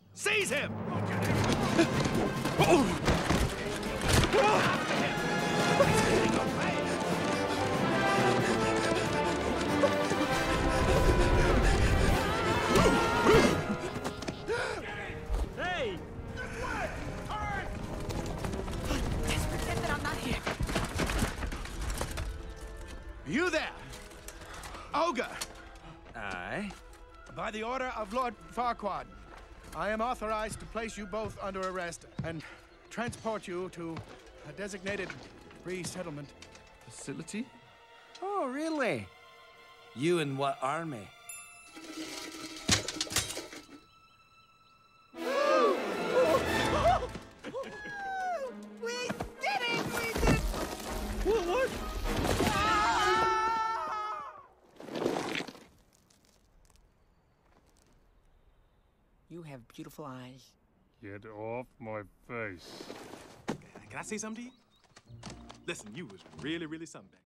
Seize him! Hey! Just pretend that I'm not here. You there! Ogre! Aye? By the order of Lord Farquaad, I am authorized to place you both under arrest and transport you to a designated resettlement Facility? Oh, really? You in what army? We did it! We did it! What? You have beautiful eyes. Get off my face. Can I say something to you? Listen, you was really, really something.